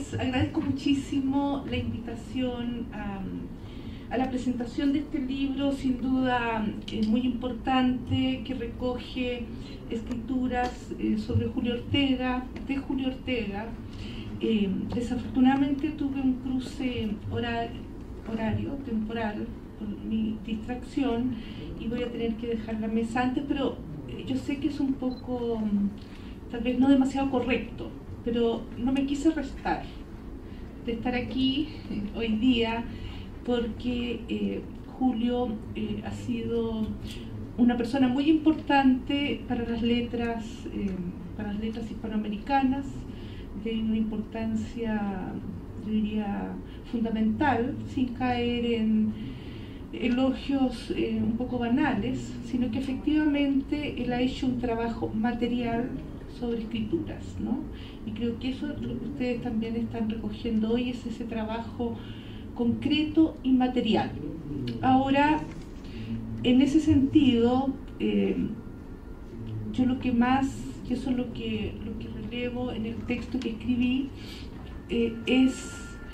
les agradezco muchísimo la invitación a la presentación de este libro, sin duda muy importante, que recoge escrituras sobre Julio Ortega, de Julio Ortega. Desafortunadamente tuve un cruce temporal, por mi distracción, y voy a tener que dejar la mesa antes, pero yo sé que es un poco, tal vez no demasiado correcto, pero no me quise restar de estar aquí hoy día, porque Julio ha sido una persona muy importante para las letras hispanoamericanas, de una importancia, yo diría, fundamental, sin caer en elogios un poco banales, sino que efectivamente él ha hecho un trabajo material sobre escrituras, ¿no? Y creo que eso es lo que ustedes también están recogiendo hoy, es ese trabajo concreto y material. Ahora, en ese sentido, yo lo que más, y eso es lo que relevo en el texto que escribí, es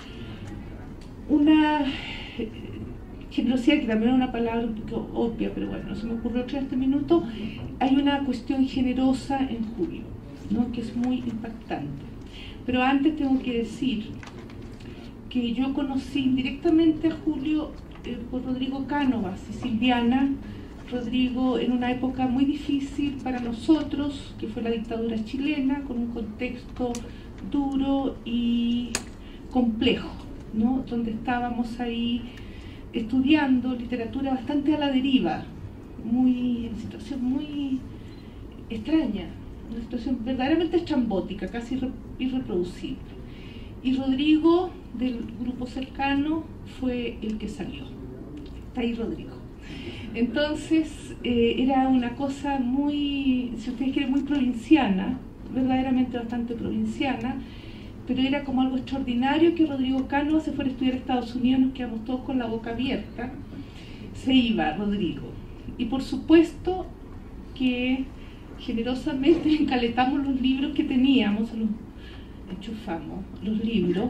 una generosidad, que también es una palabra un poco obvia, pero bueno, no se me ocurrió otra en este minuto. Hay una cuestión generosa en Julio, ¿no?, que es muy impactante. Pero antes tengo que decir que yo conocí indirectamente a Julio por Rodrigo Cánovas y Silviana. Rodrigo en una época muy difícil para nosotros, que fue la dictadura chilena, con un contexto duro y complejo, ¿no?, donde estábamos ahí estudiando literatura bastante a la deriva, en situación muy extraña, una situación verdaderamente estrambótica, casi irreproducible. Y Rodrigo, del grupo cercano, fue el que salió. Está ahí Rodrigo. Entonces, era una cosa muy, si ustedes quieren, muy provinciana, verdaderamente bastante provinciana, pero era como algo extraordinario que Rodrigo Cano se fuera a estudiar a Estados Unidos. Nos quedamos todos con la boca abierta. Se iba Rodrigo. Y por supuesto que generosamente encaletamos los libros que teníamos, los enchufamos, los libros,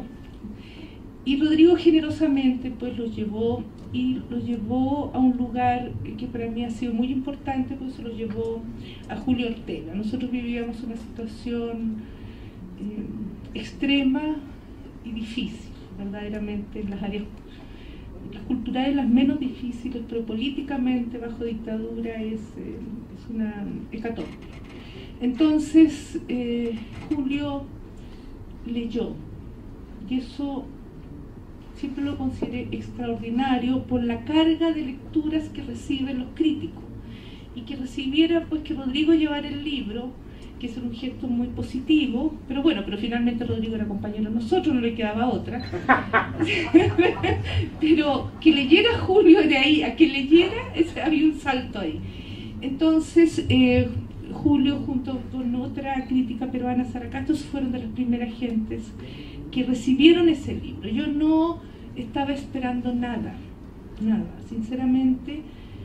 y Rodrigo generosamente pues los llevó a un lugar que para mí ha sido muy importante, pues se los llevó a Julio Ortega. Nosotros vivíamos una situación extrema y difícil, verdaderamente, en las áreas culturales las menos difíciles, pero políticamente bajo dictadura es una hecatombe. Entonces Julio leyó, y eso siempre lo consideré extraordinario por la carga de lecturas que reciben los críticos, y que recibiera, pues, que Rodrigo llevara el libro, que es un gesto muy positivo, pero bueno, pero finalmente Rodrigo era compañero de nosotros, no le quedaba otra. Pero que leyera Julio, de ahí a que leyera, había un salto ahí. Entonces Julio, junto con otra crítica peruana, Sara Castro, fueron de las primeras gentes que recibieron ese libro. Yo no estaba esperando nada, sinceramente,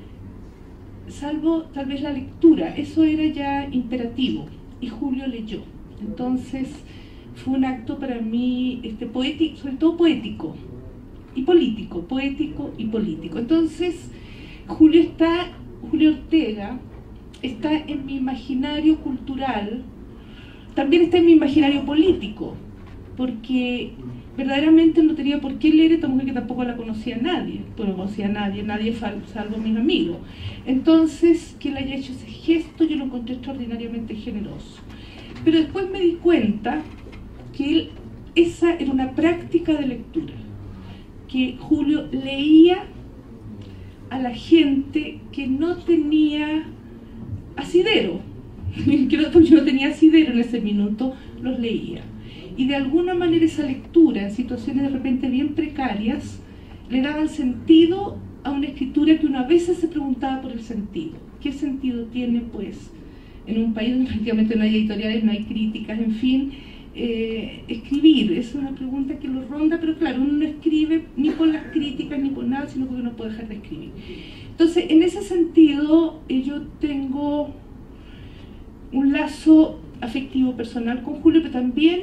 salvo tal vez la lectura. Eso era ya imperativo, y Julio leyó. Entonces fue un acto para mí poético, sobre todo poético y político, Entonces Julio Ortega está en mi imaginario cultural, también está en mi imaginario político, porque verdaderamente no tenía por qué leer esta mujer que tampoco la conocía nadie, pues no conocía a nadie salvo mis amigos. Entonces, que él haya hecho ese gesto, yo lo encontré extraordinariamente generoso. Pero después me di cuenta que esa era una práctica de lectura, que Julio leía a la gente que no tenía asidero, yo no tenía asidero en ese minuto, los leía. Y de alguna manera esa lectura, en situaciones de repente bien precarias, le daban sentido a una escritura que uno a veces se preguntaba por el sentido. ¿Qué sentido tiene, pues, en un país donde prácticamente no hay editoriales, no hay críticas, en fin, escribir? Es una pregunta que lo ronda, pero claro, uno no escribe ni por las críticas ni por nada, sino porque uno puede dejar de escribir. Entonces, en ese sentido, yo tengo un lazo afectivo personal con Julio, pero también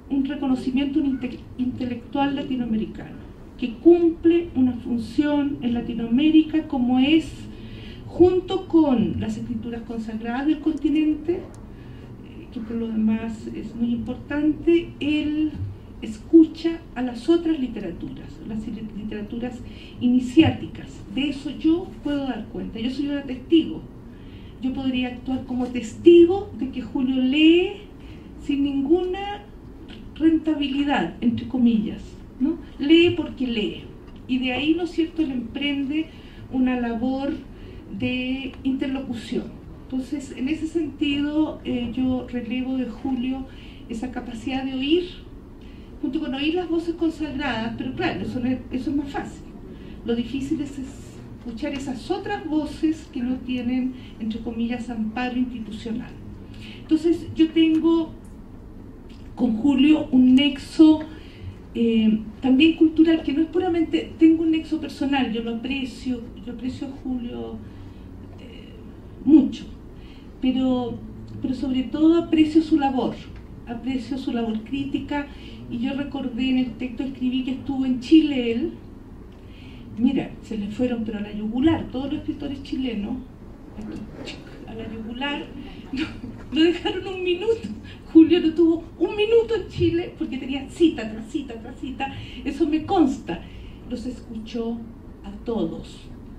un reconocimiento intelectual latinoamericano, que cumple una función en Latinoamérica como es, junto con las escrituras consagradas del continente, que por lo demás es muy importante, él escucha a las otras literaturas, las literaturas iniciáticas. De eso yo puedo dar cuenta, yo soy una testigo. Yo podría actuar como testigo de que Julio lee sin ninguna rentabilidad, entre comillas, ¿no? Lee porque lee. Y de ahí, ¿no es cierto?, él emprende una labor de interlocución. Entonces, en ese sentido, yo relevo de Julio esa capacidad de oír, junto con oír las voces consagradas, pero claro, eso es más fácil. Lo difícil es escuchar esas otras voces que no tienen, entre comillas, amparo institucional. Entonces, yo tengo con Julio un nexo también cultural, que no es puramente, tengo un nexo personal, yo aprecio a Julio mucho, pero sobre todo aprecio su labor crítica, y yo recordé en el texto, escribí que estuvo en Chile él. Mira, se le fueron pero a la yugular, todos los escritores chilenos, a la yugular, no dejaron un minuto. Julio no tuvo un minuto en Chile porque tenía cita tras cita tras cita, eso me consta. Los escuchó a todos,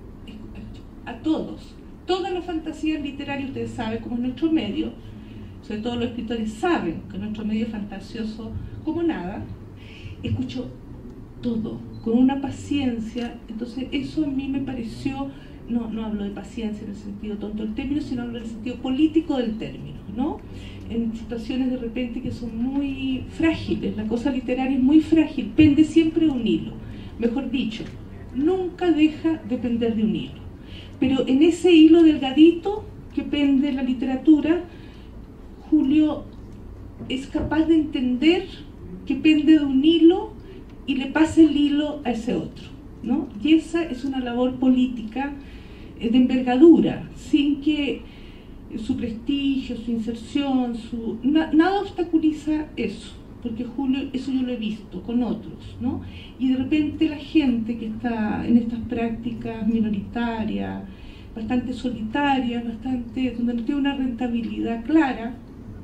todas las fantasías literarias. Ustedes saben cómo es nuestro medio, sobre todo los escritores saben que nuestro medio es fantasioso como nada. Escuchó todo, con una paciencia. Entonces eso a mí me pareció, no hablo de paciencia en el sentido tonto del término, sino hablo en el sentido político del término, ¿no? En situaciones de repente que son muy frágiles, la cosa literaria es muy frágil, pende siempre de un hilo, mejor dicho, nunca deja de pender de un hilo. Pero en ese hilo delgadito que pende la literatura, Julio es capaz de entender que pende de un hilo y le pasa el hilo a ese otro, ¿no? Y esa es una labor política de envergadura, sin que su prestigio, su inserción, nada obstaculiza eso, porque Julio, eso yo lo he visto con otros, ¿no? Y de repente la gente que está en estas prácticas minoritarias, bastante solitarias, donde no tiene una rentabilidad clara,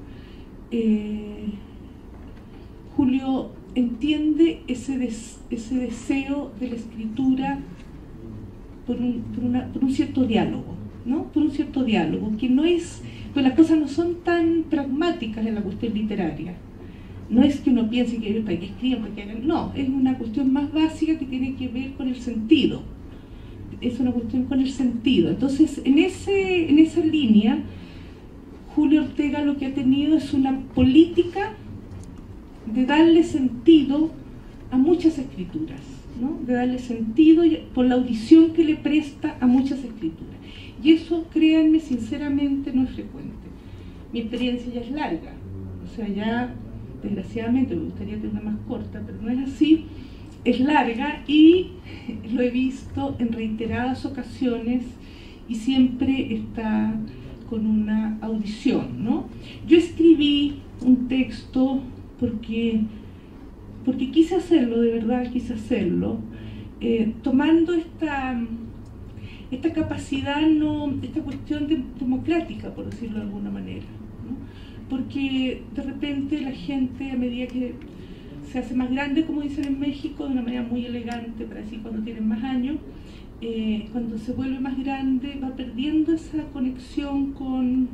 Julio entiende ese deseo de la escritura por un cierto diálogo, ¿no? Por un cierto diálogo, que no es, pues las cosas no son tan pragmáticas en la cuestión literaria. No es que uno piense que para que escriban, para que hagan, no, es una cuestión más básica que tiene que ver con el sentido. Es una cuestión con el sentido. Entonces, en esa línea, Julio Ortega lo que ha tenido es una política de darle sentido a muchas escrituras, ¿no? De darle sentido por la audición que le presta a muchas escrituras. Y eso, créanme, sinceramente no es frecuente. Mi experiencia ya es larga, o sea, ya desgraciadamente me gustaría tenerla más corta, pero no es así, es larga, y lo he visto en reiteradas ocasiones y siempre está con una audición, ¿no? Yo escribí un texto porque quise hacerlo, de verdad quise hacerlo, tomando esta capacidad, esta cuestión democrática, por decirlo de alguna manera, ¿no? Porque de repente la gente, a medida que se hace más grande, como dicen en México, de una manera muy elegante, para decir cuando tienen más años, cuando se vuelve más grande, va perdiendo esa conexión con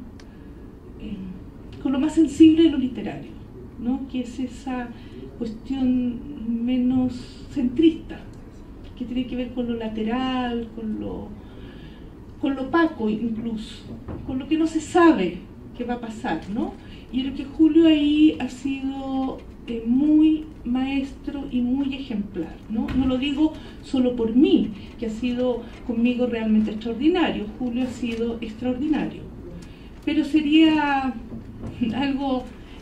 lo más sensible de lo literario, ¿no? Que es esa cuestión menos centrista, que tiene que ver con lo lateral, con lo opaco incluso, con lo que no se sabe que va a pasar, ¿no? Y creo que Julio ahí ha sido muy maestro y muy ejemplar, ¿no? No lo digo solo por mí, que ha sido conmigo realmente extraordinario. Julio ha sido extraordinario, pero sería algo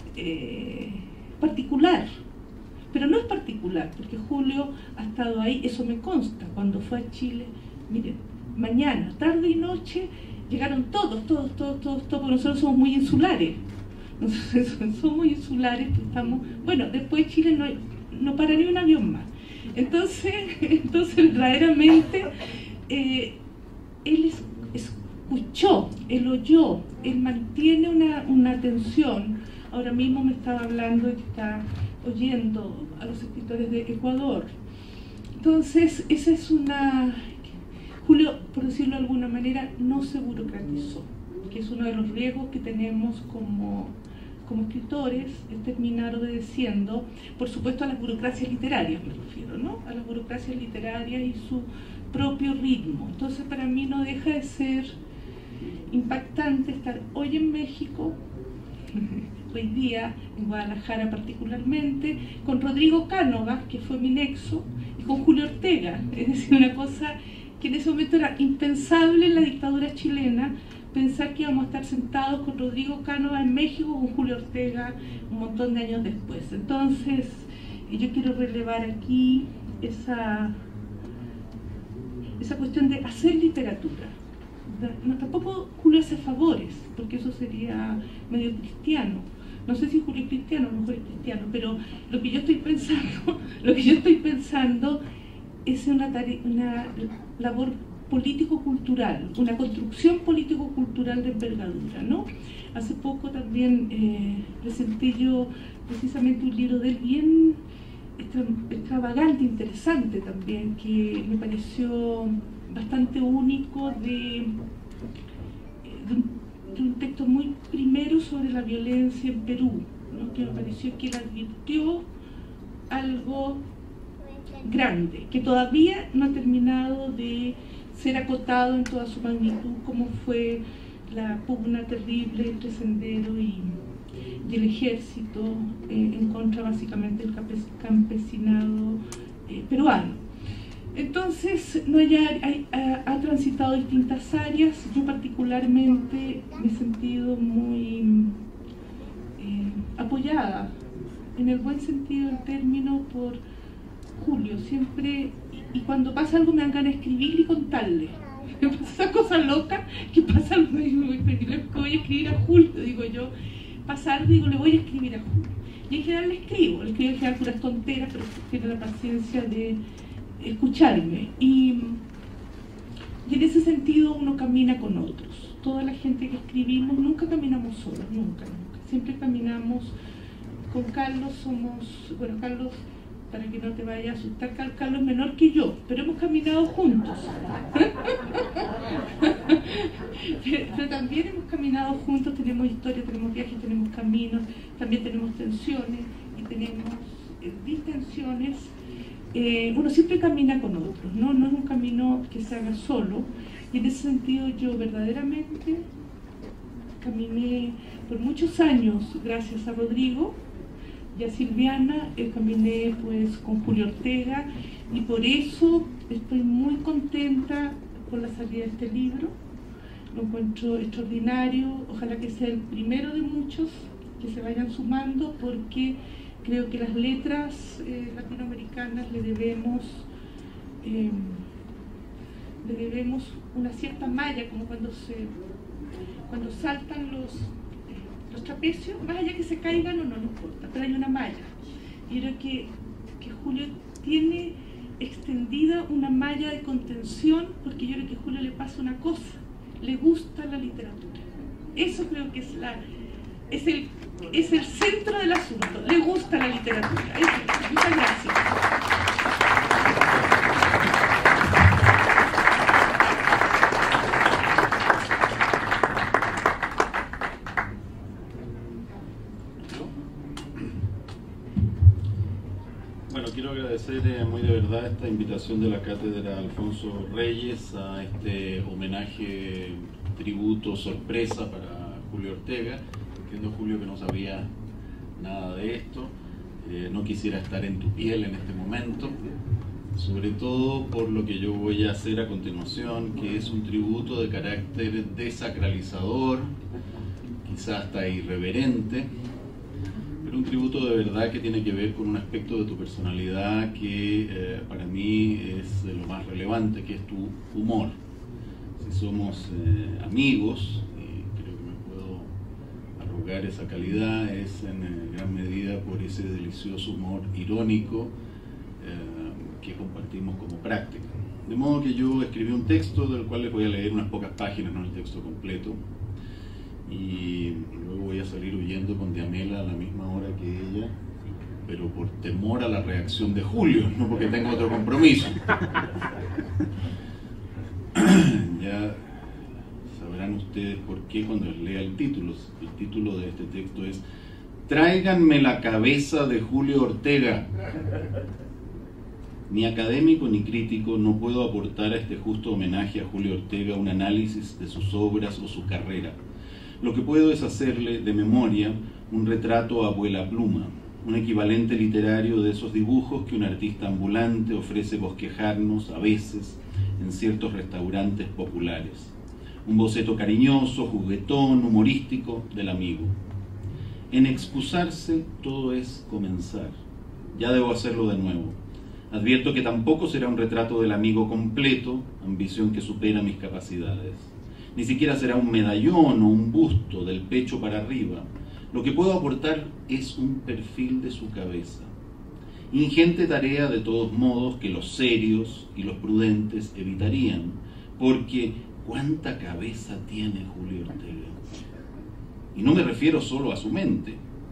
particular, pero no es particular, porque Julio ha estado ahí, eso me consta. Cuando fue a Chile, miren, mañana, tarde y noche, llegaron todos, porque nosotros somos muy insulares. Nosotros somos insulares, que estamos, bueno, después de Chile no pararía un avión más. Entonces verdaderamente él escuchó, él oyó, él mantiene una atención. Ahora mismo me estaba hablando de que está oyendo a los escritores de Ecuador. Entonces, esa es Julio, por decirlo de alguna manera, no se burocratizó, que es uno de los riesgos que tenemos como escritores, es terminar obedeciendo, por supuesto, a las burocracias literarias, me refiero, ¿no? A las burocracias literarias y su propio ritmo. Entonces, para mí no deja de ser impactante estar hoy en México, hoy día en Guadalajara particularmente, con Rodrigo Cánovas, que fue mi nexo, y con Julio Ortega. Es decir, una cosa que en ese momento era impensable en la dictadura chilena, pensar que íbamos a estar sentados con Rodrigo Cánovas en México, con Julio Ortega un montón de años después. Entonces, yo quiero relevar aquí esa cuestión de hacer literatura. No, tampoco Julio hace favores, porque eso sería medio cristiano. No sé si Julio es cristiano, a lo mejor es cristiano, pero lo que yo estoy pensando es una labor político-cultural, una construcción político-cultural de envergadura, ¿no? Hace poco también presenté yo precisamente un libro de él bien extravagante, interesante también, que me pareció bastante único, de un texto muy primero sobre la violencia en Perú, ¿no? Que me pareció que él advirtió algo grande, que todavía no ha terminado de ser acotado en toda su magnitud, como fue la pugna terrible entre Sendero y el ejército en contra básicamente del campesinado peruano. Entonces, ha transitado distintas áreas. Yo particularmente me he sentido muy apoyada, en el buen sentido del término, por Julio. Siempre, y cuando pasa algo me dan ganas de escribir y contarle. Me pasa esa cosa loca que pasa algo y digo, le voy a escribir a Julio, digo yo. Pasa algo y digo, le voy a escribir a Julio. Y en general le escribo en general puras tonteras, pero tiene la paciencia de escucharme, y en ese sentido uno camina con otros. Toda la gente que escribimos nunca caminamos solos, nunca, siempre caminamos con Carlos. Carlos, para que no te vaya a asustar, Carlos es menor que yo, pero hemos caminado juntos. pero también hemos caminado juntos, tenemos historia, tenemos viajes, tenemos caminos, también tenemos tensiones y tenemos distensiones. Uno siempre camina con otros, ¿no? No es un camino que se haga solo, y en ese sentido yo verdaderamente caminé por muchos años gracias a Rodrigo y a Silviana, caminé pues con Julio Ortega, y por eso estoy muy contenta con la salida de este libro. Lo encuentro extraordinario, ojalá que sea el primero de muchos que se vayan sumando, porque creo que las letras latinoamericanas le debemos una cierta malla, como cuando saltan los trapecios, más allá que se caigan o no importa, pero hay una malla. Y creo que Julio tiene extendida una malla de contención, porque yo creo que a Julio le pasa una cosa, le gusta la literatura. Eso creo que es el centro del asunto, le gusta la literatura. Muchas gracias. Bueno, quiero agradecer muy de verdad esta invitación de la Cátedra Alfonso Reyes a este homenaje, tributo, sorpresa para Julio Ortega. Entiendo, Julio, que no sabía nada de esto, no quisiera estar en tu piel en este momento, sobre todo por lo que yo voy a hacer a continuación, que es un tributo de carácter desacralizador, quizás hasta irreverente, pero un tributo de verdad que tiene que ver con un aspecto de tu personalidad que para mí es de lo más relevante, que es tu humor. Si somos amigos, otorgar esa calidad es en gran medida por ese delicioso humor irónico que compartimos como práctica. De modo que yo escribí un texto del cual les voy a leer unas pocas páginas, no el texto completo, y luego voy a salir huyendo con Diamela a la misma hora que ella, pero por temor a la reacción de Julio, no porque tengo otro compromiso. Ya sabrán ustedes por qué cuando les lea el título. El título de este texto es "Tráiganme la cabeza de Julio Ortega". Ni académico ni crítico no puedo aportar a este justo homenaje a Julio Ortega un análisis de sus obras o su carrera. Lo que puedo es hacerle de memoria un retrato a abuela pluma, un equivalente literario de esos dibujos que un artista ambulante ofrece bosquejarnos a veces en ciertos restaurantes populares. Un boceto cariñoso, juguetón, humorístico del amigo. En excusarse todo es comenzar. Ya debo hacerlo de nuevo. Advierto que tampoco será un retrato del amigo completo, ambición que supera mis capacidades. Ni siquiera será un medallón o un busto del pecho para arriba. Lo que puedo aportar es un perfil de su cabeza. Ingente tarea de todos modos que los serios y los prudentes evitarían, porque ¿cuánta cabeza tiene Julio Ortega? Y no me refiero solo a su mente.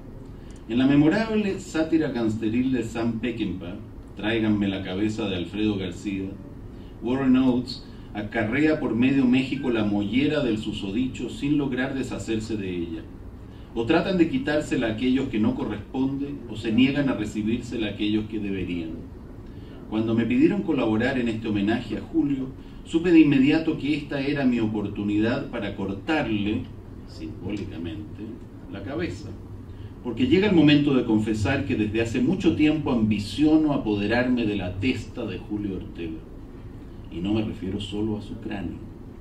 En la memorable sátira gangsteril de Sam Peckinpah, Tráiganme la cabeza de Alfredo García, Warren Oates acarrea por medio México la mollera del susodicho sin lograr deshacerse de ella. O tratan de quitársela a aquellos que no corresponden, o se niegan a recibírsela a aquellos que deberían. Cuando me pidieron colaborar en este homenaje a Julio, supe de inmediato que esta era mi oportunidad para cortarle, simbólicamente, la cabeza. Porque llega el momento de confesar que desde hace mucho tiempo ambiciono apoderarme de la testa de Julio Ortega. Y no me refiero solo a su cráneo.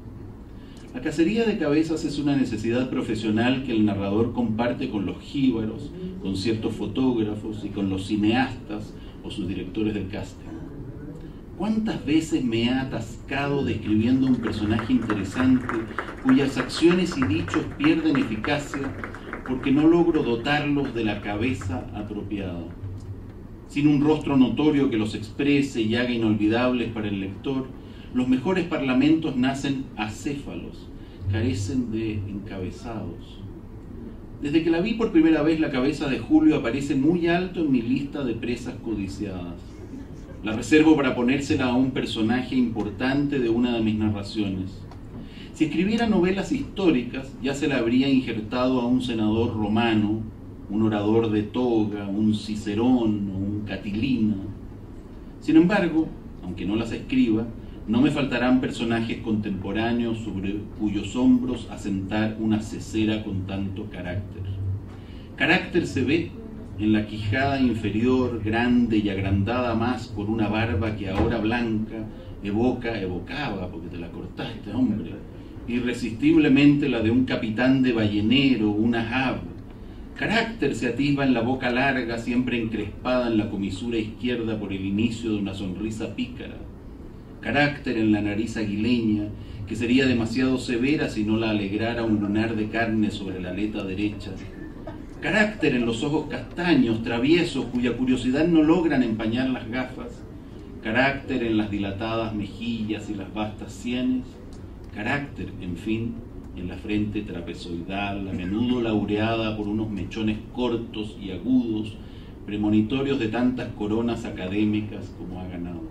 La cacería de cabezas es una necesidad profesional que el narrador comparte con los jíbaros, con ciertos fotógrafos y con los cineastas o sus directores del casting. ¿Cuántas veces me he atascado describiendo un personaje interesante cuyas acciones y dichos pierden eficacia porque no logro dotarlos de la cabeza apropiada? Sin un rostro notorio que los exprese y haga inolvidables para el lector, los mejores parlamentos nacen acéfalos, carecen de encabezados. Desde que la vi por primera vez, la cabeza de Julio aparece muy alto en mi lista de presas codiciadas. La reservo para ponérsela a un personaje importante de una de mis narraciones. Si escribiera novelas históricas, ya se la habría injertado a un senador romano, un orador de toga, un Cicerón o un Catilina. Sin embargo, aunque no las escriba, no me faltarán personajes contemporáneos sobre cuyos hombros asentar una cesera con tanto carácter. Carácter se ve en la quijada inferior, grande y agrandada más por una barba que ahora blanca evocaba, porque te la cortaste, hombre, irresistiblemente la de un capitán de ballenero, una hab. Carácter se atisba en la boca larga, siempre encrespada en la comisura izquierda por el inicio de una sonrisa pícara. Carácter en la nariz aguileña, que sería demasiado severa si no la alegrara un lunar de carne sobre la aleta derecha. Carácter en los ojos castaños, traviesos, cuya curiosidad no logran empañar las gafas. Carácter en las dilatadas mejillas y las vastas sienes. Carácter, en fin, en la frente trapezoidal, a menudo laureada por unos mechones cortos y agudos, premonitorios de tantas coronas académicas como ha ganado.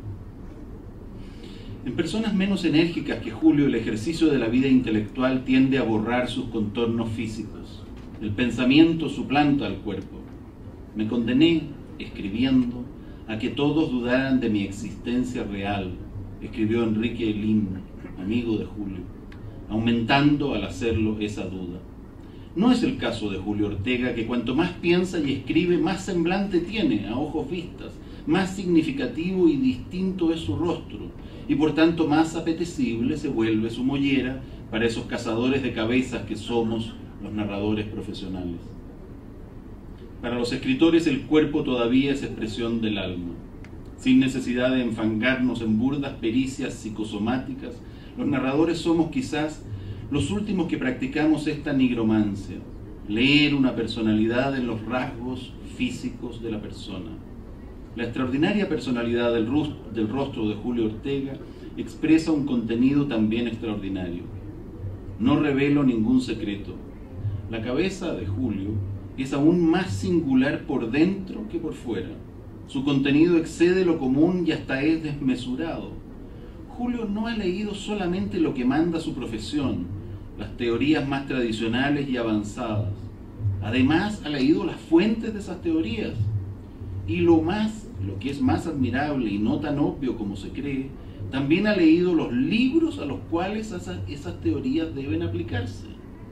En personas menos enérgicas que Julio, el ejercicio de la vida intelectual tiende a borrar sus contornos físicos. El pensamiento suplanta al cuerpo. Me condené, escribiendo, a que todos dudaran de mi existencia real, escribió Enrique Elín, amigo de Julio, aumentando al hacerlo esa duda. No es el caso de Julio Ortega, que cuanto más piensa y escribe, más semblante tiene a ojos vistas, más significativo y distinto es su rostro, y por tanto más apetecible se vuelve su mollera para esos cazadores de cabezas que somos los narradores profesionales. Para los escritores el cuerpo todavía es expresión del alma. Sin necesidad de enfangarnos en burdas pericias psicosomáticas, los narradores somos quizás los últimos que practicamos esta nigromancia. leer una personalidad en los rasgos físicos de la persona. La extraordinaria personalidad del rostro de Julio Ortega expresa un contenido también extraordinario. No revelo ningún secreto. La cabeza de Julio es aún más singular por dentro que por fuera. Su contenido excede lo común y hasta es desmesurado. Julio no ha leído solamente lo que manda su profesión, las teorías más tradicionales y avanzadas. Además, ha leído las fuentes de esas teorías. Y lo que es más admirable y no tan obvio como se cree, también ha leído los libros a los cuales esas teorías deben aplicarse.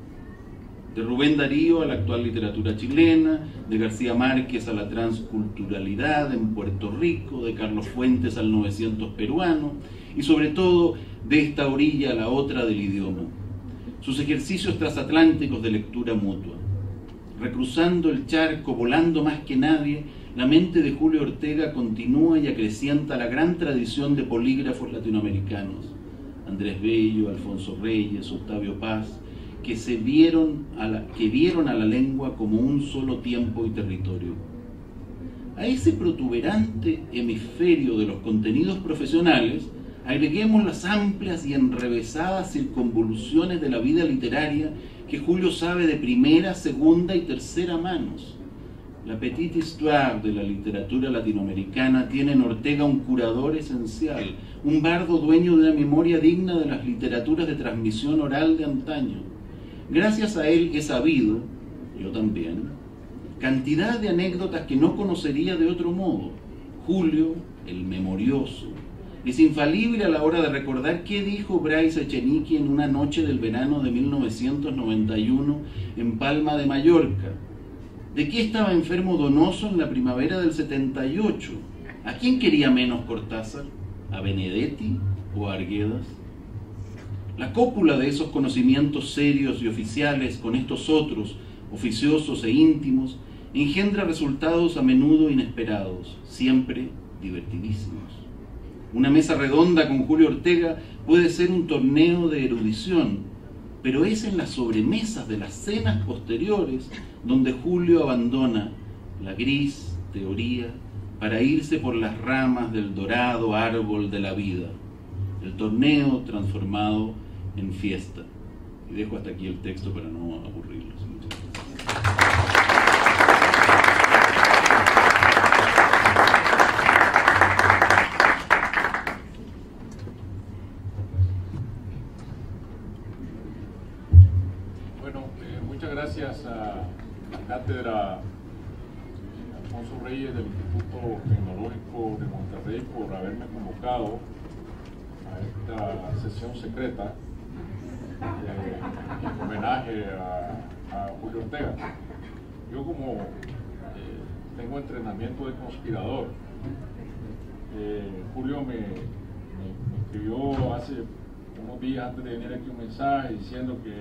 De Rubén Darío a la actual literatura chilena, de García Márquez a la transculturalidad en Puerto Rico, de Carlos Fuentes al 900 peruano, y sobre todo de esta orilla a la otra del idioma. Sus ejercicios transatlánticos de lectura mutua. Recruzando el charco, volando más que nadie, la mente de Julio Ortega continúa y acrecienta la gran tradición de polígrafos latinoamericanos, Andrés Bello, Alfonso Reyes, Octavio Paz, que vieron a la lengua como un solo tiempo y territorio. A ese protuberante hemisferio de los contenidos profesionales agreguemos las amplias y enrevesadas circunvoluciones de la vida literaria que Julio sabe de primera, segunda y tercera manos. La petite histoire de la literatura latinoamericana tiene en Ortega un curador esencial, un bardo dueño de una memoria digna de las literaturas de transmisión oral de antaño. Gracias a él he sabido, yo también, cantidad de anécdotas que no conocería de otro modo. Julio, el memorioso, es infalible a la hora de recordar qué dijo Bryce Echenique en una noche del verano de 1991 en Palma de Mallorca. ¿De qué estaba enfermo Donoso en la primavera del 78? ¿A quién quería menos Cortázar? ¿A Benedetti o a Arguedas? La cópula de esos conocimientos serios y oficiales con estos otros, oficiosos e íntimos, engendra resultados a menudo inesperados, siempre divertidísimos. Una mesa redonda con Julio Ortega puede ser un torneo de erudición, pero es en las sobremesas de las cenas posteriores donde Julio abandona la gris teoría para irse por las ramas del dorado árbol de la vida, el torneo transformado en fiesta. Y dejo hasta aquí el texto para no aburrirlos. Muchas gracias. Gracias a la cátedra Alfonso Reyes del Instituto Tecnológico de Monterrey por haberme convocado a esta sesión secreta en homenaje a Julio Ortega. Yo como tengo entrenamiento de conspirador, Julio me escribió hace unos días antes de venir aquí un mensaje diciendo que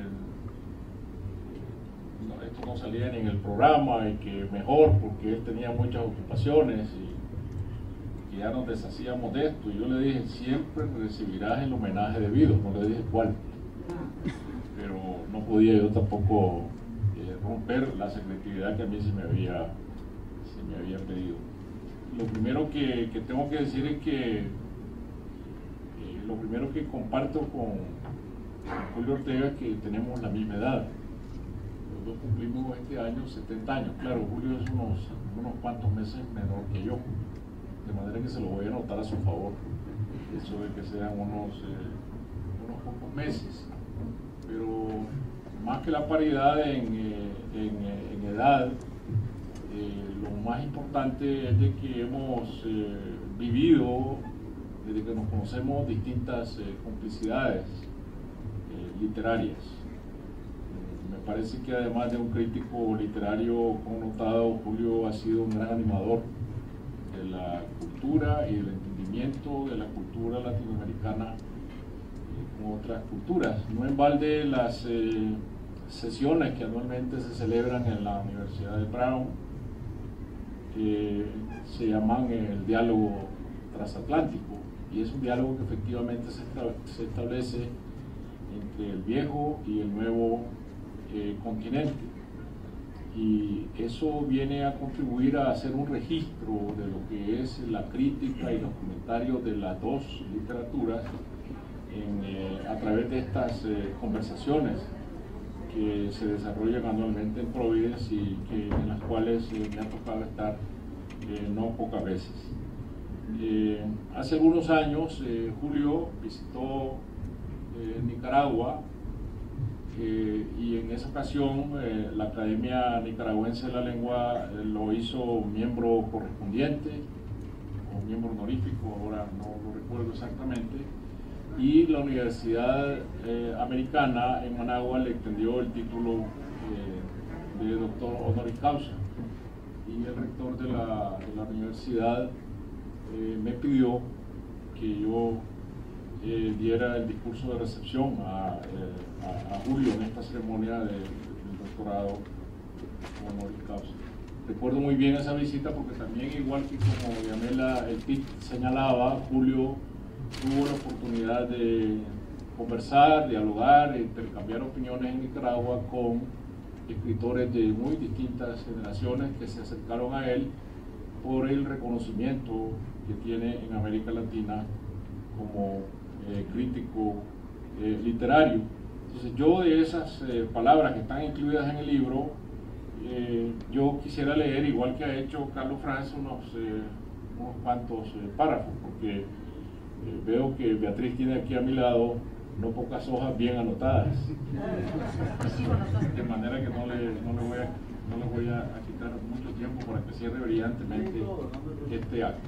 esto no salía ni en el programa y que mejor porque él tenía muchas ocupaciones y que ya nos deshacíamos de esto. Y yo le dije, siempre recibirás el homenaje debido. No le dije cuál, pero no podía yo tampoco romper la secretividad que a mí se me había pedido. Lo primero que tengo que decir es que lo primero que comparto con Julio Ortega es que tenemos la misma edad. Cumplimos este año 70 años. Claro, Julio es unos cuantos meses menor que yo, de manera que se lo voy a anotar a su favor, eso de que sean unos pocos meses. Pero más que la paridad en edad, lo más importante es de que hemos vivido, desde que nos conocemos, distintas complicidades literarias. Me parece que además de un crítico literario connotado, Julio ha sido un gran animador de la cultura y del entendimiento de la cultura latinoamericana con otras culturas. No en balde las sesiones que anualmente se celebran en la Universidad de Brown, que se llaman el diálogo transatlántico, y es un diálogo que efectivamente se establece entre el viejo y el nuevo continente. y eso viene a contribuir a hacer un registro de lo que es la crítica y los comentarios de las dos literaturas a través de estas conversaciones que se desarrollan anualmente en Providence y en las cuales me ha tocado estar no pocas veces. Hace algunos años Julio visitó Nicaragua y en esa ocasión la Academia Nicaragüense de la Lengua lo hizo miembro correspondiente o miembro honorífico, ahora no lo recuerdo exactamente, y la Universidad Americana en Managua le extendió el título de doctor honoris causa, y el rector de la universidad me pidió que yo diera el discurso de recepción a Julio en esta ceremonia del doctorado honoris causa. Recuerdo muy bien esa visita porque también, igual que como Yamela el TIC señalaba, Julio tuvo la oportunidad de conversar, dialogar, intercambiar opiniones en Nicaragua con escritores de muy distintas generaciones que se acercaron a él por el reconocimiento que tiene en América Latina como crítico literario. Entonces, yo de esas palabras que están incluidas en el libro, yo quisiera leer, igual que ha hecho Carlos Franz, unos cuantos párrafos, porque veo que Beatriz tiene aquí a mi lado no pocas hojas bien anotadas, de manera que no le voy a quitar mucho tiempo para que cierre brillantemente este acto.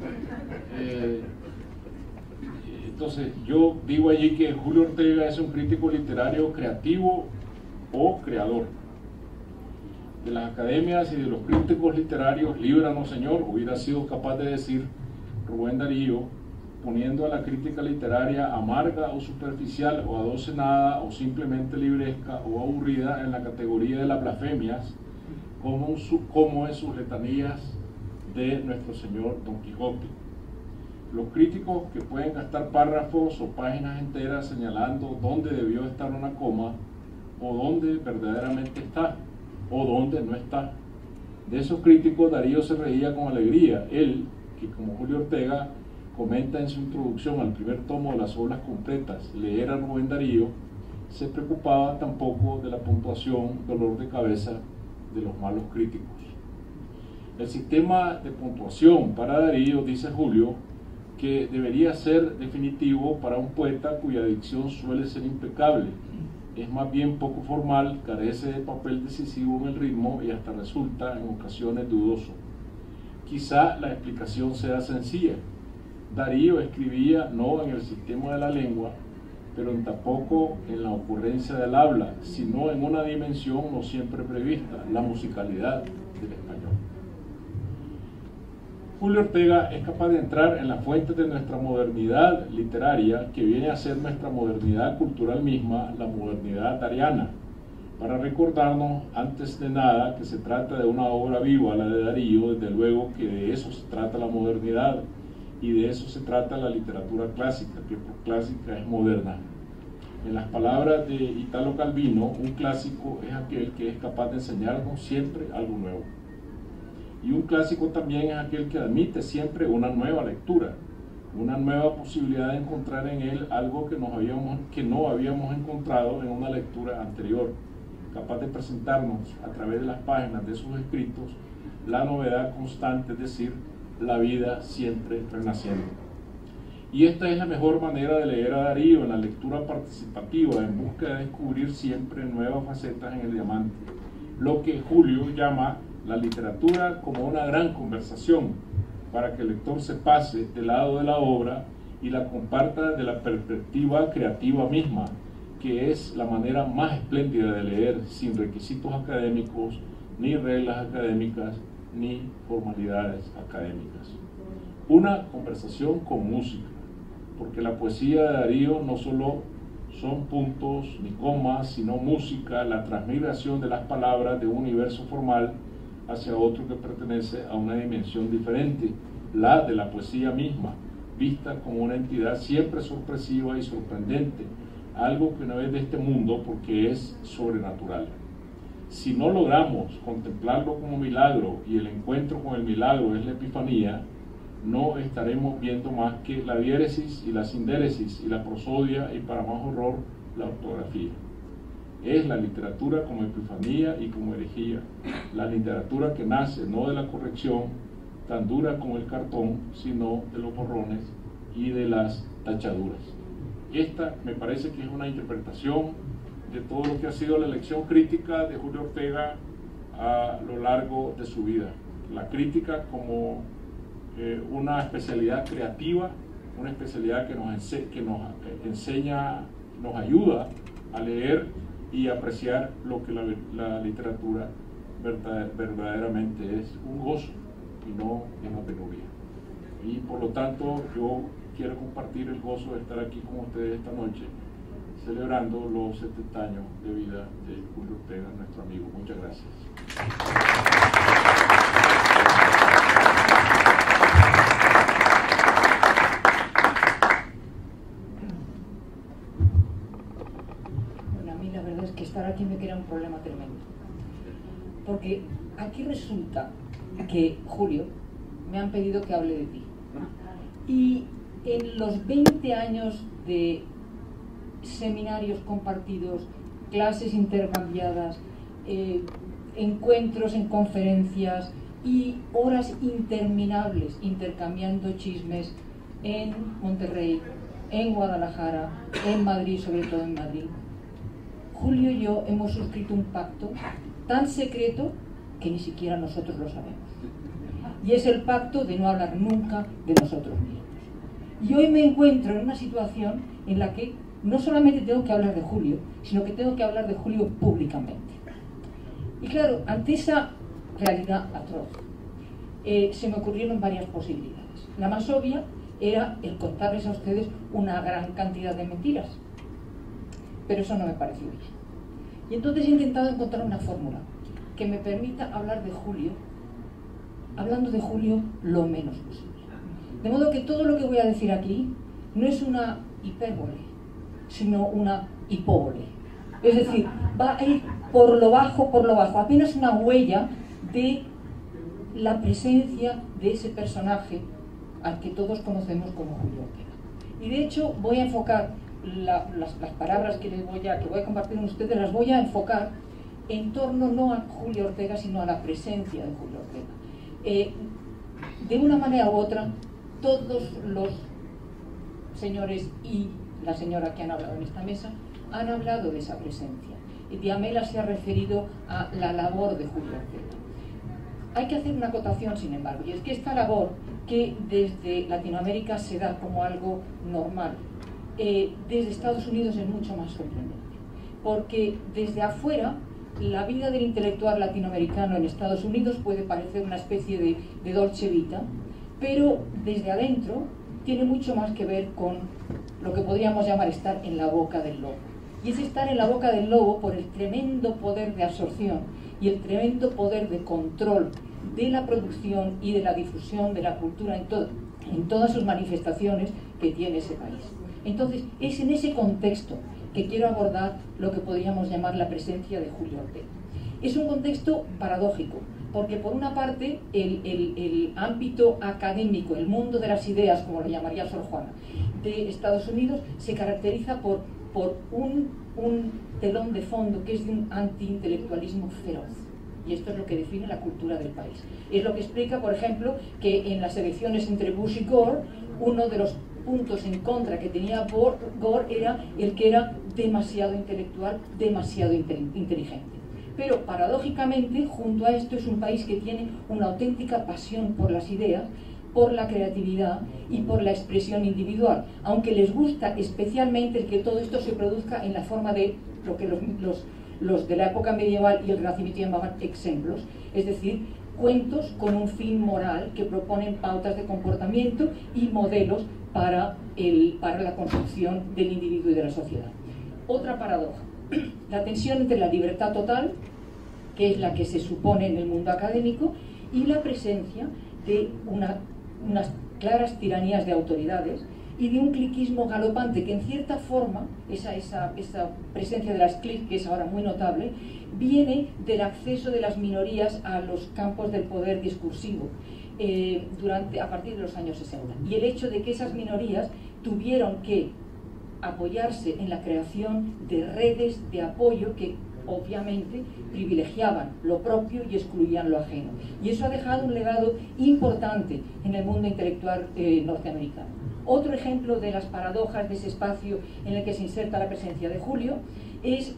Entonces, yo digo allí que Julio Ortega es un crítico literario creativo o creador. De las academias y de los críticos literarios, líbranos, Señor, hubiera sido capaz de decir Rubén Darío, poniendo a la crítica literaria amarga o superficial o adocenada o simplemente libresca o aburrida en la categoría de las blasfemias, como en sus letanías de nuestro señor Don Quijote. Los críticos que pueden gastar párrafos o páginas enteras señalando dónde debió estar una coma o dónde verdaderamente está o dónde no está. De esos críticos Darío se reía con alegría. Él, que como Julio Ortega comenta en su introducción al primer tomo de las obras completas, leer a Rubén Darío, se preocupaba tampoco de la puntuación, dolor de cabeza de los malos críticos. El sistema de puntuación para Darío, dice Julio, que debería ser definitivo para un poeta cuya dicción suele ser impecable, es más bien poco formal, carece de papel decisivo en el ritmo y hasta resulta en ocasiones dudoso. Quizá la explicación sea sencilla. Darío escribía no en el sistema de la lengua, pero tampoco en la ocurrencia del habla, sino en una dimensión no siempre prevista, la musicalidad del español. Julio Ortega es capaz de entrar en las fuentes de nuestra modernidad literaria, que viene a ser nuestra modernidad cultural misma, la modernidad dariana, para recordarnos antes de nada que se trata de una obra viva, la de Darío, desde luego que de eso se trata la modernidad, y de eso se trata la literatura clásica, que por clásica es moderna. En las palabras de Italo Calvino, un clásico es aquel que es capaz de enseñarnos siempre algo nuevo. Y un clásico también es aquel que admite siempre una nueva lectura, una nueva posibilidad de encontrar en él algo que no habíamos encontrado en una lectura anterior, capaz de presentarnos a través de las páginas de sus escritos la novedad constante, es decir, la vida siempre renaciendo. Y esta es la mejor manera de leer a Darío, en la lectura participativa, en busca de descubrir siempre nuevas facetas en el diamante, lo que Julio llama la literatura como una gran conversación, para que el lector se pase del lado de la obra y la comparta de la perspectiva creativa misma, que es la manera más espléndida de leer, sin requisitos académicos, ni reglas académicas, ni formalidades académicas. Una conversación con música, porque la poesía de Darío no solo son puntos ni comas, sino música, la transmigración de las palabras de un universo formal hacia otro que pertenece a una dimensión diferente, la de la poesía misma, vista como una entidad siempre sorpresiva y sorprendente, algo que no es de este mundo porque es sobrenatural. si no logramos contemplarlo como milagro y el encuentro con el milagro es la epifanía, no estaremos viendo más que la diéresis y la sindéresis y la prosodia y, para más horror, la ortografía. Es la literatura como epifanía y como herejía, la literatura que nace no de la corrección tan dura como el cartón, sino de los borrones y de las tachaduras. Esta me parece que es una interpretación de todo lo que ha sido la elección crítica de Julio Ortega a lo largo de su vida. La crítica como una especialidad creativa, una especialidad que nos enseña, nos ayuda a leer y apreciar lo que la literatura verdaderamente es, un gozo y no una penuria. Y por lo tanto yo quiero compartir el gozo de estar aquí con ustedes esta noche, celebrando los 70 años de vida de Julio Ortega, nuestro amigo. Muchas gracias. Bueno, a mí la verdad es que estar aquí me crea un problema tremendo. Porque aquí resulta que, Julio, me han pedido que hable de ti. Y en los 20 años de seminarios compartidos, clases intercambiadas, encuentros en conferencias y horas interminables intercambiando chismes en Monterrey, en Guadalajara, en Madrid, sobre todo en Madrid, Julio y yo hemos suscrito un pacto tan secreto que ni siquiera nosotros lo sabemos. Y es el pacto de no hablar nunca de nosotros mismos. Y hoy me encuentro en una situación en la que no solamente tengo que hablar de Julio, sino que tengo que hablar de Julio públicamente. Y claro, ante esa realidad atroz, se me ocurrieron varias posibilidades. La más obvia era el contarles a ustedes una gran cantidad de mentiras, pero eso no me pareció bien. Y entonces he intentado encontrar una fórmula que me permita hablar de Julio, hablando de Julio lo menos posible. De modo que todo lo que voy a decir aquí no es una hipérbole, sino una hipóbole. Es decir, va a ir por lo bajo, apenas una huella de la presencia de ese personaje al que todos conocemos como Julio Ortega. Y de hecho voy a enfocar las palabras que voy a compartir con ustedes, las voy a enfocar en torno no a Julio Ortega, sino a la presencia de Julio Ortega. De una manera u otra, todos los señores y la señora que han hablado en esta mesa han hablado de esa presencia. Diamela se ha referido a la labor de Julio Ortega. Hay que hacer una acotación, sin embargo, y es que esta labor, que desde Latinoamérica se da como algo normal, desde Estados Unidos es mucho más sorprendente, porque desde afuera la vida del intelectual latinoamericano en Estados Unidos puede parecer una especie de dolce vita, pero desde adentro tiene mucho más que ver con lo que podríamos llamar estar en la boca del lobo. Y es estar en la boca del lobo por el tremendo poder de absorción y el tremendo poder de control de la producción y de la difusión de la cultura en todas sus manifestaciones que tiene ese país. Entonces, es en ese contexto que quiero abordar lo que podríamos llamar la presencia de Julio Ortega. Es un contexto paradójico, porque por una parte el ámbito académico, el mundo de las ideas, como lo llamaría Sor Juana, de Estados Unidos se caracteriza por un telón de fondo que es de un antiintelectualismo feroz. Y esto es lo que define la cultura del país. Es lo que explica, por ejemplo, que en las elecciones entre Bush y Gore, uno de los puntos en contra que tenía Gore era el que era demasiado intelectual, demasiado inteligente. Pero paradójicamente, junto a esto, es un país que tiene una auténtica pasión por las ideas, por la creatividad y por la expresión individual, aunque les gusta especialmente el que todo esto se produzca en la forma de lo que los de la época medieval y el Renacimiento llamaban ejemplos, es decir, cuentos con un fin moral que proponen pautas de comportamiento y modelos para la construcción del individuo y de la sociedad. Otra paradoja, la tensión entre la libertad total, que es la que se supone en el mundo académico, y la presencia de unas claras tiranías de autoridades y de un cliquismo galopante que en cierta forma, esa presencia de las clics, que es ahora muy notable, viene del acceso de las minorías a los campos del poder discursivo a partir de los años 60. Y el hecho de que esas minorías tuvieron que apoyarse en la creación de redes de apoyo que obviamente privilegiaban lo propio y excluían lo ajeno. Y eso ha dejado un legado importante en el mundo intelectual norteamericano. Otro ejemplo de las paradojas de ese espacio en el que se inserta la presencia de Julio es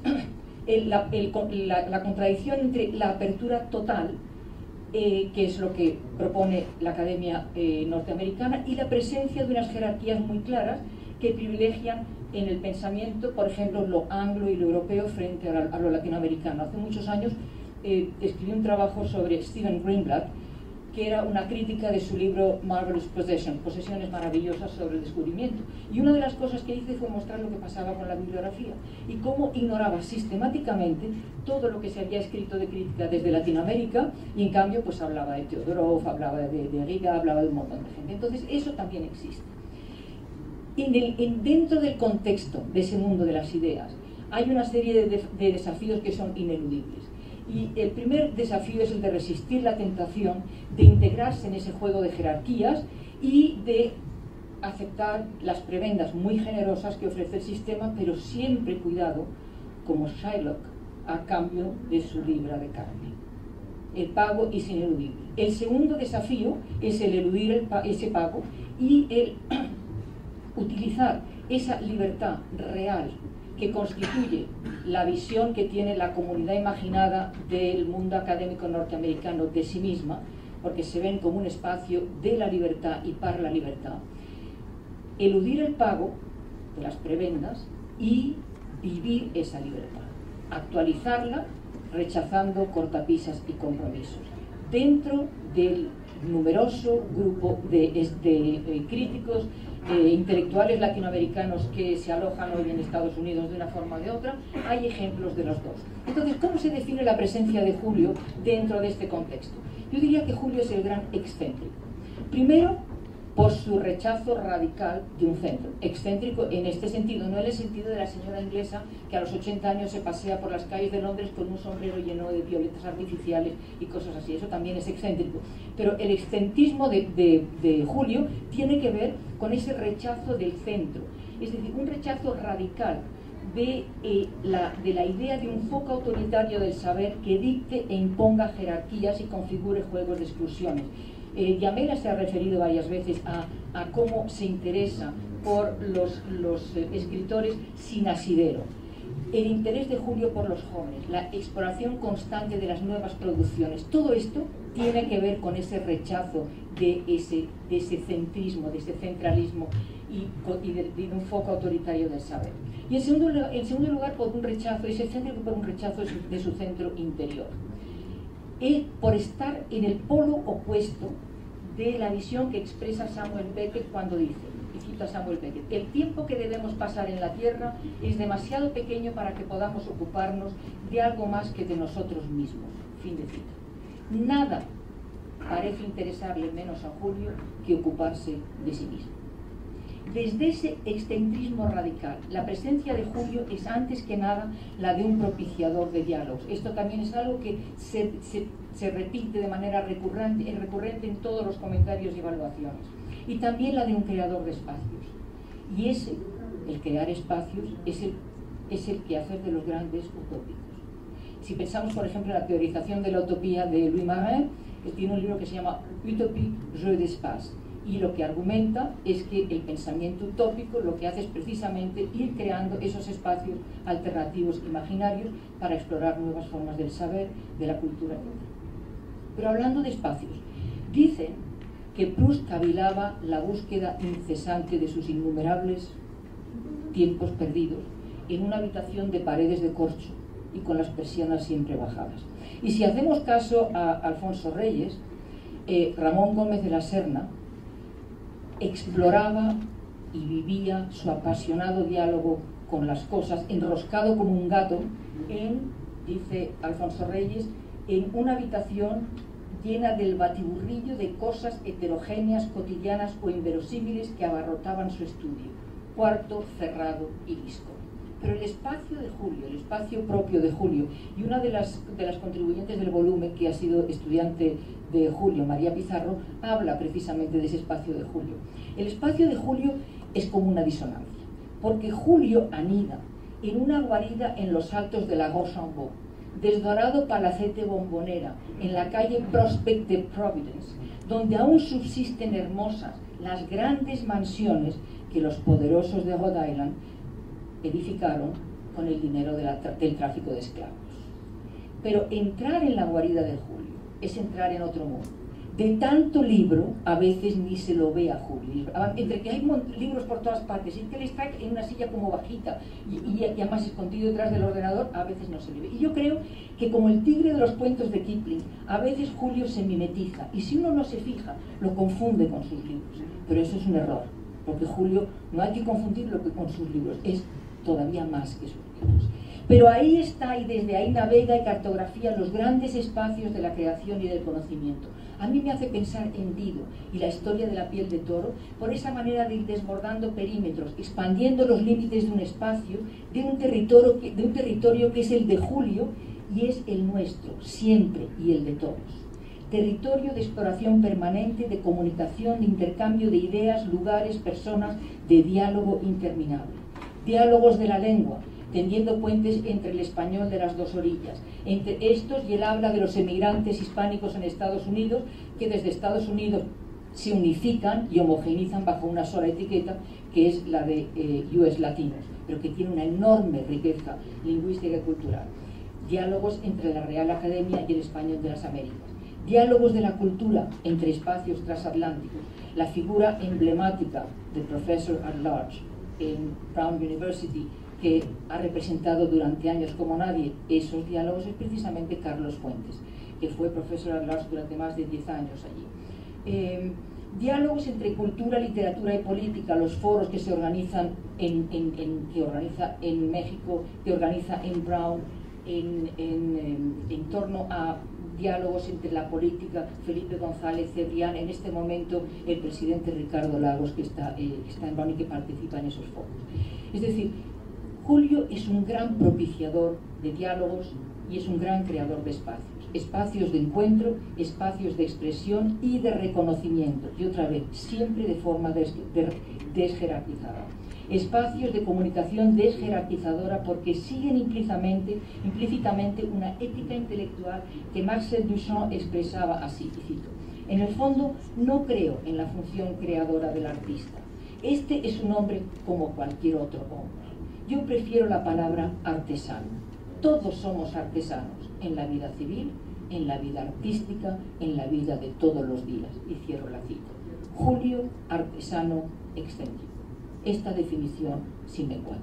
la contradicción entre la apertura total, que es lo que propone la Academia norteamericana, y la presencia de unas jerarquías muy claras que privilegian en el pensamiento, por ejemplo, lo anglo y lo europeo frente a lo latinoamericano. Hace muchos años escribí un trabajo sobre Stephen Greenblatt, que era una crítica de su libro Marvelous Possession, Posesiones Maravillosas sobre el Descubrimiento. Y una de las cosas que hice fue mostrar lo que pasaba con la bibliografía y cómo ignoraba sistemáticamente todo lo que se había escrito de crítica desde Latinoamérica, y en cambio pues hablaba de Teodorov, hablaba de Riga, hablaba de un montón de gente. Entonces eso también existe. Dentro del contexto de ese mundo de las ideas hay una serie de desafíos que son ineludibles. Y el primer desafío es el de resistir la tentación de integrarse en ese juego de jerarquías y de aceptar las prebendas muy generosas que ofrece el sistema, pero siempre cuidado, como Shylock, a cambio de su libra de carne. El pago es ineludible. El segundo desafío es el eludir ese pago y el utilizar esa libertad real que constituye la visión que tiene la comunidad imaginada del mundo académico norteamericano de sí misma, porque se ven como un espacio de la libertad y para la libertad, eludir el pago de las prebendas y vivir esa libertad, actualizarla rechazando cortapisas y compromisos, dentro del numeroso grupo de críticos intelectuales latinoamericanos que se alojan hoy en Estados Unidos de una forma o de otra. Hay ejemplos de los dos. Entonces, ¿cómo se define la presencia de Julio dentro de este contexto? Yo diría que Julio es el gran excéntrico. Primero, por su rechazo radical de un centro. Excéntrico en este sentido, no en el sentido de la señora inglesa que a los 80 años se pasea por las calles de Londres con un sombrero lleno de violetas artificiales y cosas así. Eso también es excéntrico. Pero el excentrismo de Julio tiene que ver con ese rechazo del centro. Es decir, un rechazo radical de la idea de un foco autoritario del saber que dicte e imponga jerarquías y configure juegos de exclusiones. Yamela se ha referido varias veces a cómo se interesa por los escritores sin asidero. El interés de Julio por los jóvenes, la exploración constante de las nuevas producciones, todo esto tiene que ver con ese rechazo de ese centrismo, de ese centralismo y de un foco autoritario del saber. Y en segundo lugar, por un rechazo, ese centro por un rechazo de su centro interior. Por estar en el polo opuesto de la visión que expresa Samuel Beckett cuando dice, y cito a Samuel Beckett, el tiempo que debemos pasar en la Tierra es demasiado pequeño para que podamos ocuparnos de algo más que de nosotros mismos. Fin de cita. Nada parece interesarle menos a Julio que ocuparse de sí mismo. Desde ese excentrismo radical, la presencia de Julio es antes que nada la de un propiciador de diálogos. Esto también es algo que se repite de manera recurrente en todos los comentarios y evaluaciones. Y también la de un creador de espacios. Y el crear espacios, es el quehacer de los grandes utópicos. Si pensamos, por ejemplo, en la teorización de la utopía de Louis Marin, que tiene un libro que se llama Utopie, jeu d'espace. Y lo que argumenta es que el pensamiento utópico lo que hace es precisamente ir creando esos espacios alternativos imaginarios para explorar nuevas formas del saber, de la cultura, etc. Pero hablando de espacios, dicen que Proust cavilaba la búsqueda incesante de sus innumerables tiempos perdidos en una habitación de paredes de corcho y con las persianas siempre bajadas. Y si hacemos caso a Alfonso Reyes, Ramón Gómez de la Serna exploraba y vivía su apasionado diálogo con las cosas, enroscado como un gato, dice Alfonso Reyes, en una habitación llena del batiburrillo de cosas heterogéneas, cotidianas o inverosímiles que abarrotaban su estudio. Cuarto cerrado y visco. Pero el espacio de Julio, el espacio propio de Julio, y una de las contribuyentes del volumen, que ha sido estudiante de Julio, María Pizarro, habla precisamente de ese espacio de Julio. El espacio de Julio es como una disonancia, porque Julio anida en una guarida en los altos de la Rochambeau, desdorado palacete Bombonera, en la calle Prospect de Providence, donde aún subsisten hermosas las grandes mansiones que los poderosos de Rhode Island edificaron con el dinero del tráfico de esclavos. Pero entrar en la guarida de Julio es entrar en otro mundo. De tanto libro, a veces ni se lo ve a Julio. Entre que hay libros por todas partes y que él está en una silla como bajita y además escondido detrás del ordenador, a veces no se le ve. Y yo creo que como el tigre de los cuentos de Kipling, a veces Julio se mimetiza y si uno no se fija, lo confunde con sus libros. Pero eso es un error, porque Julio no hay que confundirlo con sus libros, es todavía más que sus libros. Pero ahí está y desde ahí navega y cartografía los grandes espacios de la creación y del conocimiento. A mí me hace pensar en Dido y la historia de la piel de toro por esa manera de ir desbordando perímetros, expandiendo los límites de un espacio, de un territorio que es el de Julio y es el nuestro, siempre, y el de todos. Territorio de exploración permanente, de comunicación, de intercambio de ideas, lugares, personas, de diálogo interminable. Diálogos de la lengua, tendiendo puentes entre el español de las dos orillas, entre estos y el habla de los emigrantes hispánicos en Estados Unidos, que desde Estados Unidos se unifican y homogeneizan bajo una sola etiqueta, que es la de US Latinos, pero que tiene una enorme riqueza lingüística y cultural. Diálogos entre la Real Academia y el español de las Américas. Diálogos de la cultura entre espacios transatlánticos. La figura emblemática del Professor at Large en Brown University, que ha representado durante años como nadie esos diálogos, es precisamente Carlos Fuentes, que fue profesor at large durante más de 10 años allí. Diálogos entre cultura, literatura y política, los foros que se organizan que organiza en México, que organiza en Brown, en torno a diálogos entre la política, Felipe González, Cebrián, en este momento el presidente Ricardo Lagos, que está en Brown y que participa en esos foros. Es decir, Julio es un gran propiciador de diálogos y es un gran creador de espacios. Espacios de encuentro, espacios de expresión y de reconocimiento. Y otra vez, siempre de forma desjerarquizada. Espacios de comunicación desjerarquizadora porque siguen implícitamente una ética intelectual que Marcel Duchamp expresaba así, y cito: en el fondo no creo en la función creadora del artista. Este es un hombre como cualquier otro hombre. Yo prefiero la palabra artesano. Todos somos artesanos en la vida civil, en la vida artística, en la vida de todos los días. Y cierro la cita. Julio, artesano excéntrico. Esta definición sí me cuadra.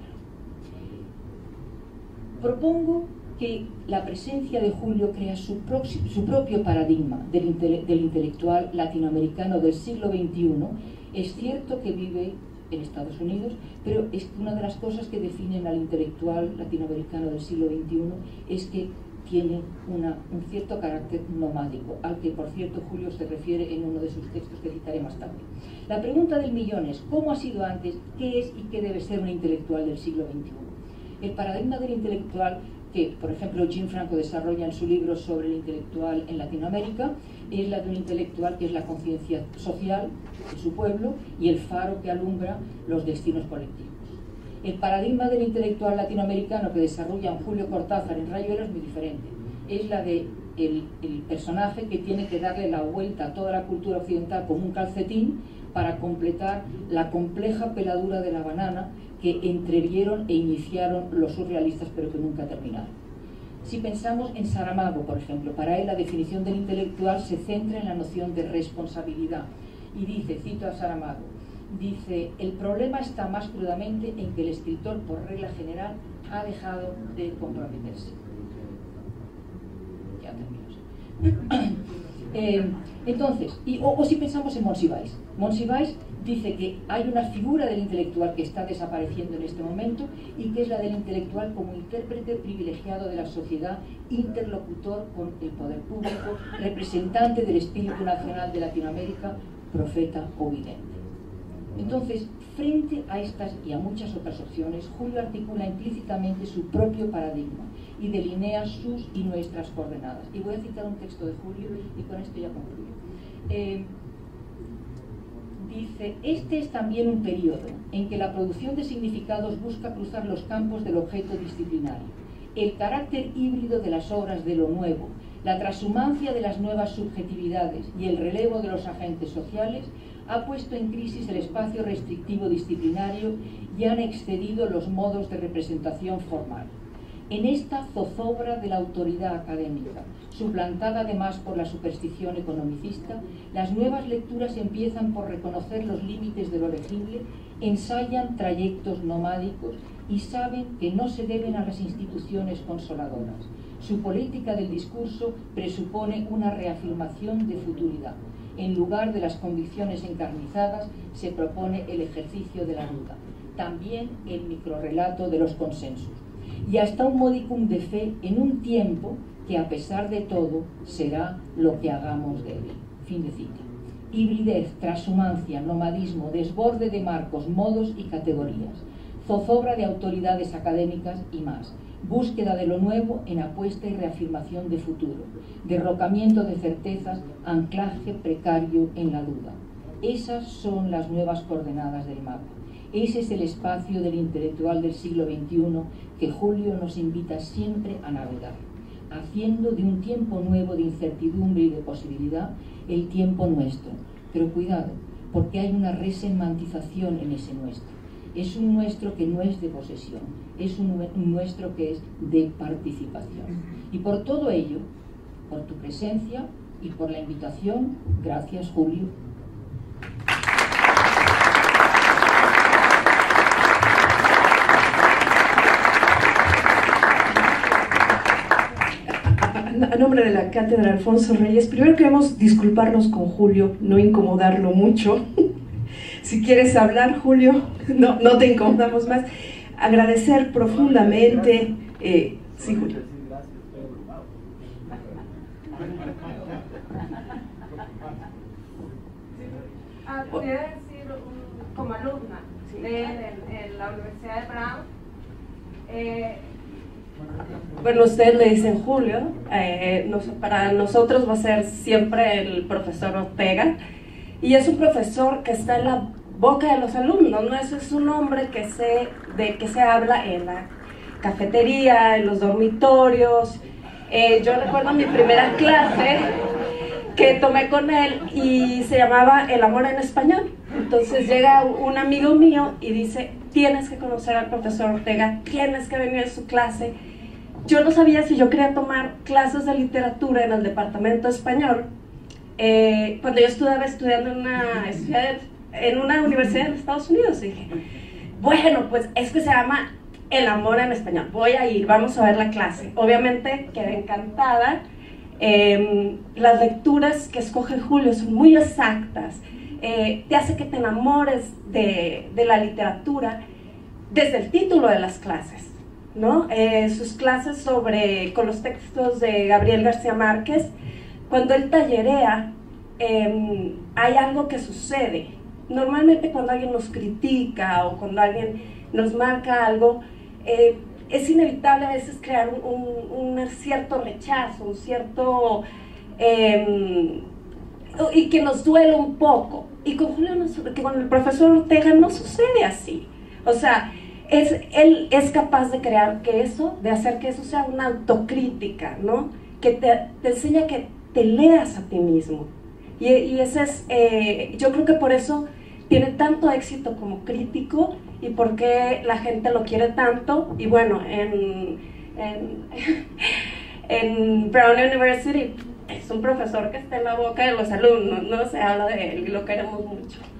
Propongo que la presencia de Julio crea su propio paradigma del intelectual latinoamericano del siglo XXI. Es cierto que vive en Estados Unidos, pero es que una de las cosas que definen al intelectual latinoamericano del siglo XXI es que tiene un cierto carácter nomádico, al que por cierto Julio se refiere en uno de sus textos que citaré más tarde. La pregunta del millón es: ¿cómo ha sido antes? ¿Qué es y qué debe ser un intelectual del siglo XXI? El paradigma del intelectual que, por ejemplo, Jim Franco desarrolla en su libro sobre el intelectual en Latinoamérica es la de un intelectual que es la conciencia social de su pueblo y el faro que alumbra los destinos colectivos. El paradigma del intelectual latinoamericano que desarrolla Julio Cortázar en Rayuela es muy diferente. Es la de el personaje que tiene que darle la vuelta a toda la cultura occidental como un calcetín para completar la compleja peladura de la banana que entrevieron e iniciaron los surrealistas pero que nunca terminaron. Si pensamos en Saramago, por ejemplo, para él la definición del intelectual se centra en la noción de responsabilidad y dice, cito a Saramago, dice: el problema está más crudamente en que el escritor, por regla general, ha dejado de comprometerse. Ya termino. Entonces, o si pensamos en Monsiváis. Monsiváis dice que hay una figura del intelectual que está desapareciendo en este momento y que es la del intelectual como intérprete privilegiado de la sociedad, interlocutor con el poder público, representante del espíritu nacional de Latinoamérica, profeta o vidente. Entonces, frente a estas y a muchas otras opciones, Julio articula implícitamente su propio paradigma y delinea sus y nuestras coordenadas. Y voy a citar un texto de Julio y con esto ya concluyo. Dice, este es también un periodo en que la producción de significados busca cruzar los campos del objeto disciplinario, el carácter híbrido de las obras de lo nuevo, la transhumancia de las nuevas subjetividades y el relevo de los agentes sociales ha puesto en crisis el espacio restrictivo disciplinario y han excedido los modos de representación formal. En esta zozobra de la autoridad académica, suplantada además por la superstición economicista, las nuevas lecturas empiezan por reconocer los límites de lo legible, ensayan trayectos nomádicos y saben que no se deben a las instituciones consoladoras. Su política del discurso presupone una reafirmación de futuridad. En lugar de las convicciones encarnizadas, se propone el ejercicio de la duda. También el microrrelato de los consensos. Y hasta un modicum de fe en un tiempo que, a pesar de todo, será lo que hagamos de él. Fin de cita. Hibridez, transhumancia, nomadismo, desborde de marcos, modos y categorías, zozobra de autoridades académicas y más. Búsqueda de lo nuevo en apuesta y reafirmación de futuro, derrocamiento de certezas, anclaje precario en la duda. Esas son las nuevas coordenadas del mapa. Ese es el espacio del intelectual del siglo XXI que Julio nos invita siempre a navegar, haciendo de un tiempo nuevo de incertidumbre y de posibilidad el tiempo nuestro. Pero cuidado, porque hay una resemantización en ese nuestro. Es un nuestro que no es de posesión, es un nuestro que es de participación. Y por todo ello, por tu presencia y por la invitación, gracias, Julio. A nombre de la Cátedra Alfonso Reyes, primero queremos disculparnos con Julio, no incomodarlo mucho. Si quieres hablar, Julio, no te incomodamos más. Agradecer profundamente. Sí, Julio. Podría decir, como alumna de la Universidad de Brown, bueno, ustedes le dicen Julio, para nosotros va a ser siempre el profesor Ortega, y es un profesor que está en la boca de los alumnos, ¿no? Eso es un hombre de que se habla en la cafetería, en los dormitorios. Yo recuerdo mi primera clase que tomé con él y se llamaba El amor en español. Entonces llega un amigo mío y dice, tienes que conocer al profesor Ortega, tienes que venir a su clase. Yo no sabía si yo quería tomar clases de literatura en el departamento español. Cuando yo estaba estudiando en una universidad en Estados Unidos, y dije, bueno, pues es que se llama El amor en español, voy a ir, vamos a ver la clase. Obviamente quedé encantada. Las lecturas que escoge Julio son muy exactas, te hace que te enamores de la literatura desde el título de las clases, ¿no? Sus clases con los textos de Gabriel García Márquez, cuando él tallerea, hay algo que sucede. Normalmente cuando alguien nos critica o cuando alguien nos marca algo, es inevitable a veces crear un cierto rechazo, un cierto... y que nos duele un poco. Y con el profesor Ortega no sucede así. O sea, él es capaz de crear de hacer que eso sea una autocrítica, ¿no? Que te enseña que te leas a ti mismo. Y ese es, yo creo que por eso tiene tanto éxito como crítico y por qué la gente lo quiere tanto. Y bueno, en Brown University es un profesor que está en la boca de los alumnos, ¿no? Se habla de él y lo queremos mucho.